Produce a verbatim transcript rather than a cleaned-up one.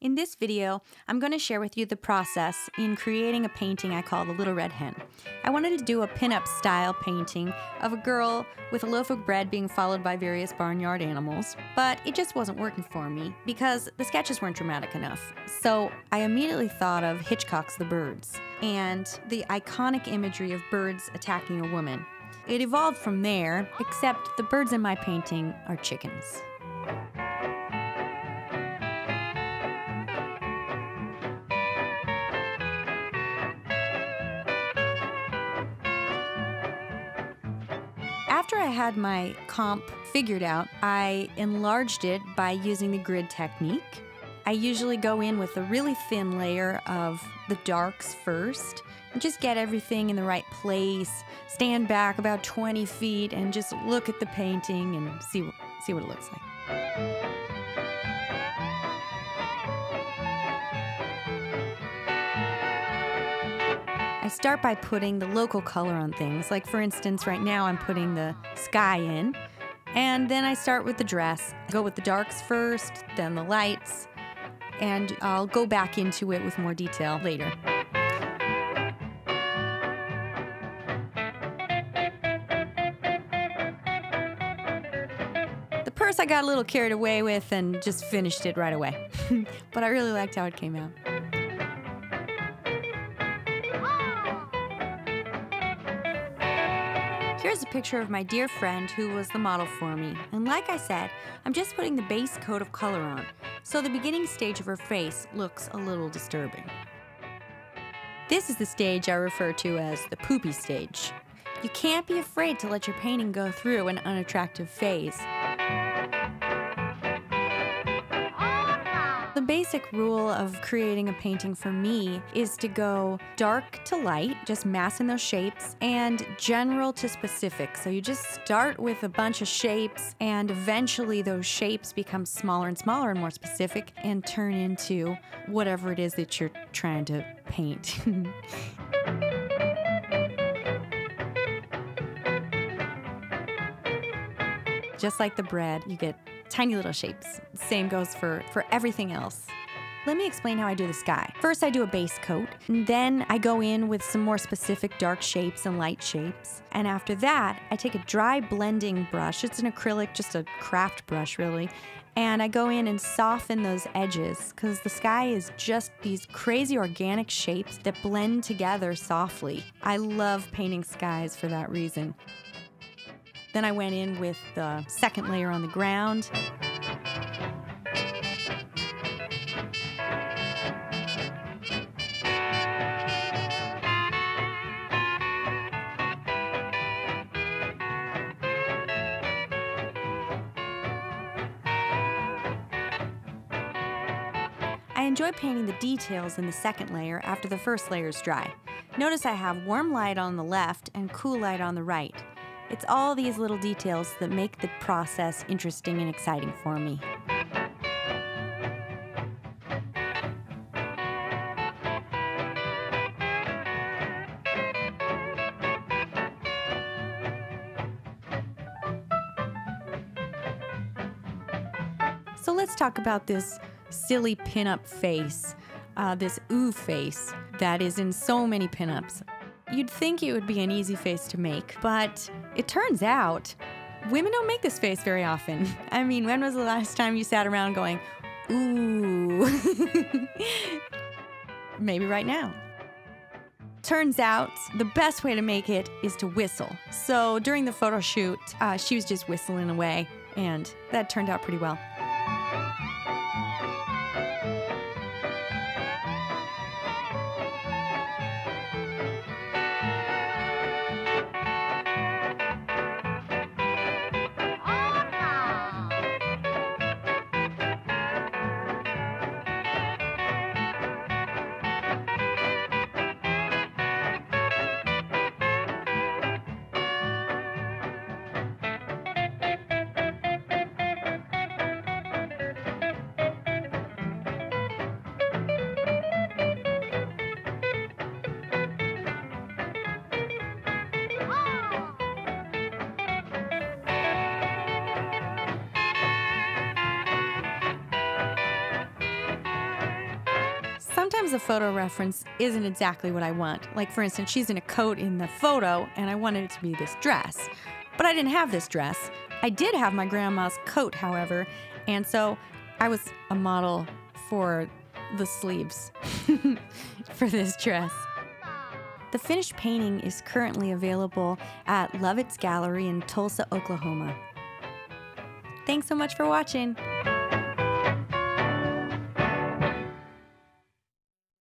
In this video, I'm going to share with you the process in creating a painting I call the Little Red Hen. I wanted to do a pin-up style painting of a girl with a loaf of bread being followed by various barnyard animals, but it just wasn't working for me because the sketches weren't dramatic enough. So I immediately thought of Hitchcock's The Birds and the iconic imagery of birds attacking a woman. It evolved from there, except the birds in my painting are chickens. After I had my comp figured out, I enlarged it by using the grid technique. I usually go in with a really thin layer of the darks first and just get everything in the right place, stand back about twenty feet and just look at the painting and see, see what it looks like. I start by putting the local color on things. Like for instance, right now I'm putting the sky in, and then I start with the dress. Go with the darks first, then the lights, and I'll go back into it with more detail later. The purse I got a little carried away with and just finished it right away. But I really liked how it came out. Here's a picture of my dear friend who was the model for me. And like I said, I'm just putting the base coat of color on, so the beginning stage of her face looks a little disturbing. This is the stage I refer to as the poopy stage. You can't be afraid to let your painting go through an unattractive phase. The basic rule of creating a painting for me is to go dark to light, just massing those shapes, and general to specific. So you just start with a bunch of shapes, and eventually those shapes become smaller and smaller and more specific and turn into whatever it is that you're trying to paint. Just like the bread, you get tiny little shapes. Same goes for, for everything else. Let me explain how I do the sky. First, I do a base coat, and then I go in with some more specific dark shapes and light shapes. And after that, I take a dry blending brush. It's an acrylic, just a craft brush, really. And I go in and soften those edges, because the sky is just these crazy organic shapes that blend together softly. I love painting skies for that reason. Then I went in with the second layer on the ground. I enjoy painting the details in the second layer after the first layer is dry. Notice I have warm light on the left and cool light on the right. It's all these little details that make the process interesting and exciting for me. So let's talk about this silly pin-up face, uh, this ooh face that is in so many pin-ups. You'd think it would be an easy face to make, but it turns out women don't make this face very often. I mean, when was the last time you sat around going, ooh? Maybe right now. Turns out the best way to make it is to whistle. So during the photo shoot, uh, she was just whistling away, and that turned out pretty well. sometimes the photo reference isn't exactly what I want. Like, for instance, she's in a coat in the photo, and I wanted it to be this dress. But I didn't have this dress. I did have my grandma's coat, however, and so I was a model for the sleeves for this dress. The finished painting is currently available at Lovett's Gallery in Tulsa, Oklahoma. Thanks so much for watching.